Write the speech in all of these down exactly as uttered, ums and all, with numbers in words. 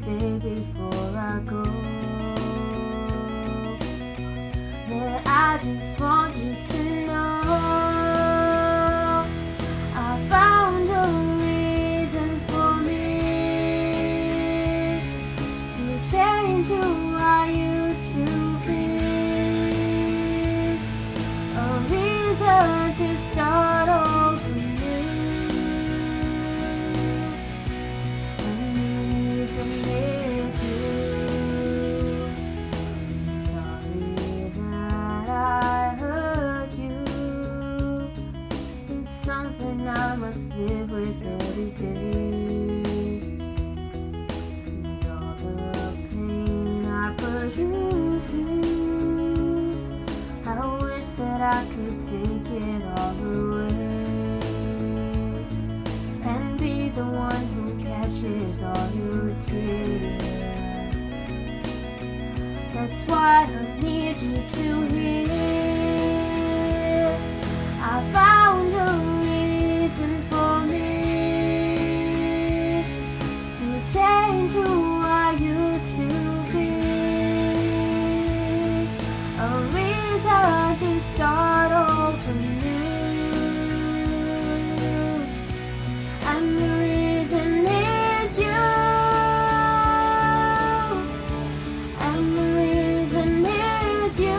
say before I go that I just want you to know I found a reason for me to change who I used to be, a reason to start over new. And the reason is you. I'm sorry that I hurt you. It's something I must live with every day. And all the pain I put you through, I wish that I could take it all away and be the one who catches all your tears. That's why I need you to hear I found a reason for me to change who I used to be, a reason to start over new. And the reason is you. And the reason is you.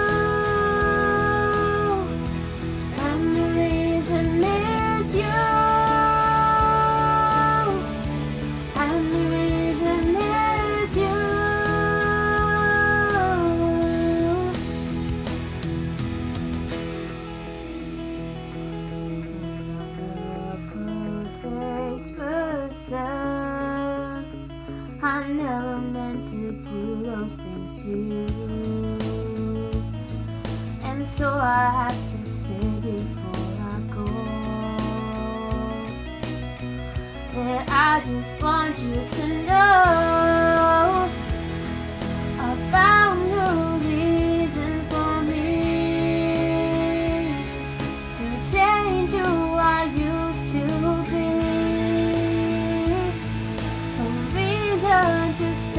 And the reason is you. And the reason is you. Perfect person, I never meant to do those things to you, and so I have to say before I go that I just want you to know I found a reason for me to change who I used to be, a reason to